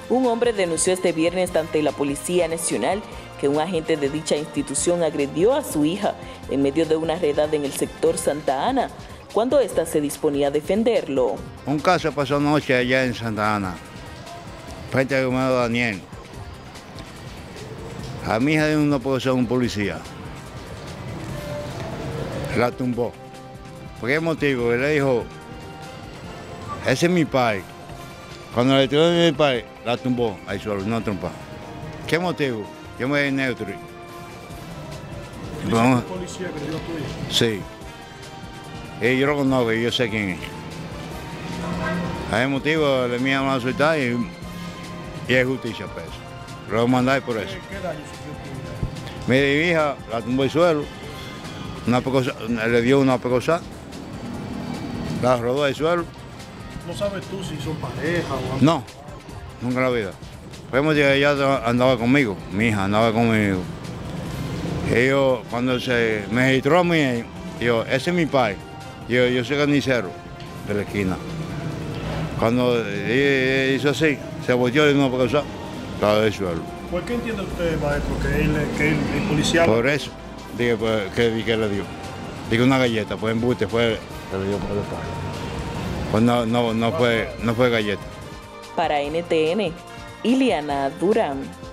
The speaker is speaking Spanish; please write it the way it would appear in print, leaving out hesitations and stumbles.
Un hombre denunció este viernes ante la Policía Nacional que un agente de dicha institución agredió a su hija en medio de una redada en el sector Santa Ana, cuando ésta se disponía a defenderlo. Un caso pasó anoche allá en Santa Ana, frente al hermano Daniel. A mi hija no puede ser un policía. La tumbó. ¿Por qué motivo? Él le dijo, ese es mi padre. Cuando le tiró de mi padre, la tumbó al suelo, no trompa. ¿Qué motivo? Yo me di neutro. ¿Dice que policía que le dio a tu hija? Sí. Y yo lo conozco, yo sé quién es. Hay motivo, le envían a soltar y es justicia por eso. Lo voy a mandar por eso. ¿Qué daño sufrió tu hija? Mi hija la tumbó al suelo, le dio una pecosa, la rodó al suelo. ¿No sabes tú si son pareja o algo? No, nunca en la vida. Fuimos que ella andaba conmigo, mi hija andaba conmigo. Y yo, cuando se me registró a mí, yo, ese es mi padre. Yo soy carnicero de la esquina. Cuando hizo así, se volteó y no pudo usar, estaba del suelo. ¿Por qué entiende usted, maestro, que el policía... Por eso, dije pues, que le dio. Dije una galleta, pues embuste, fue, que le dio por el padre. Pues no fue galleta. Para NTN, Iliana Durán.